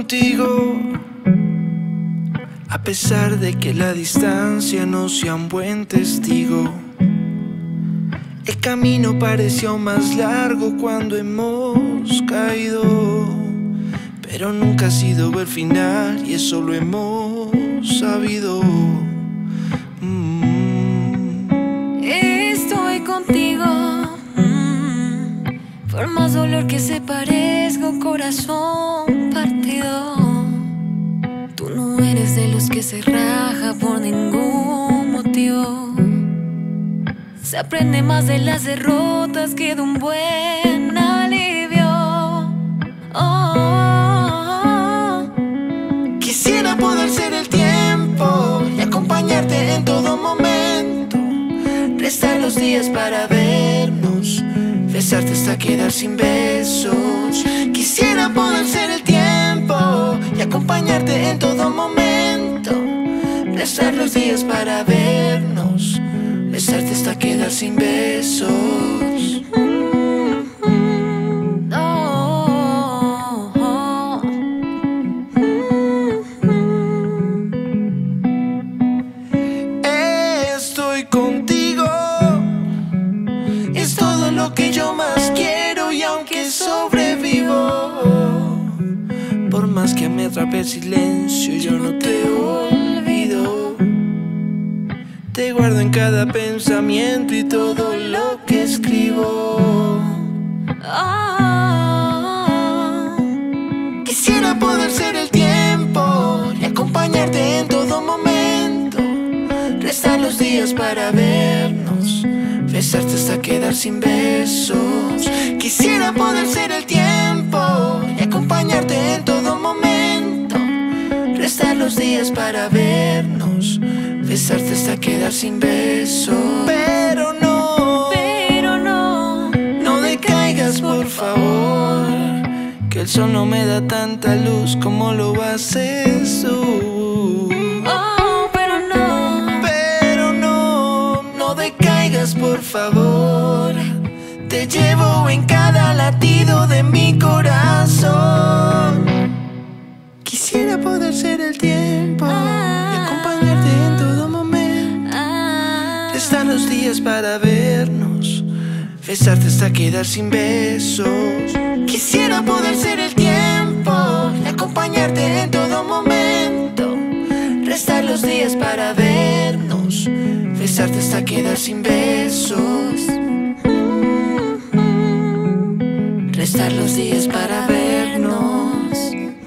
contigo, a pesar de que la distancia no sea un buen testigo. El camino pareció más largo cuando hemos caído, pero nunca ha sido el final y eso lo hemos sabido. Estoy contigo, por más dolor que se parezca un corazón partido. Tú no eres de los que se raja por ningún motivo. Se aprende más de las derrotas que de un buen alivio. Quisiera poder ser el tiempo y acompañarte en todo momento, restar los días para vernos, besarte hasta quedar sin besos. Quisiera poder ser el tiempo y acompañarte en todo momento, restar los días para vernos, besarte hasta quedar sin besos. Estoy contigo, es todo lo que yo más quiero, y aunque sobrevivo, por más que me atrape el silencio, yo no te olvido. Te guardo en cada pensamiento y todo lo que escribo. Quisiera poder ser el tiempo y acompañarte en todo momento, restar los días para vernos, besarte hasta quedar sin besos. Quisiera poder ser el tiempo y acompañarte en todo momento, restar los días para vernos, besarte hasta quedar sin besos. Pero no, no decaigas por favor, que el sol no me da tanta luz como lo haces tú. No decaigas por favor, te llevo en cada latido de mi corazón. Quisiera poder ser el tiempo y acompañarte en todo momento, restar los días para vernos, besarte hasta quedar sin besos. Quisiera poder ser el tiempo y acompañarte en todo momento, restar los días para vernos, besarte hasta quedar sin besos. Restar los días para vernos,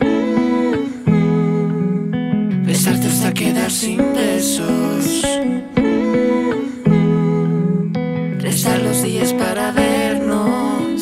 besarte hasta quedar sin besos. Restar los días para vernos,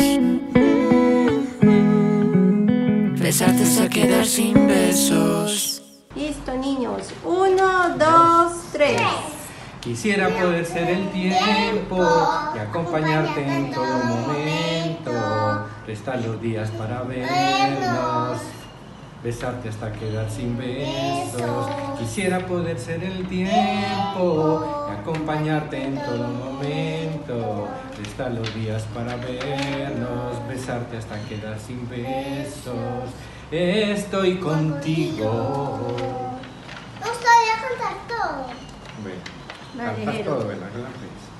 besarte hasta quedar sin besos. Listo, niños. 1, 2, 3. Quisiera poder ser el tiempo y acompañarte en todo momento, restar los días para vernos, besarte hasta quedar sin besos. Quisiera poder ser el tiempo y acompañarte en todo momento, restar los días para vernos, besarte hasta quedar sin besos. Estoy contigo. Nos voy a cantar todo. Bueno, cantas todo, ¿verdad?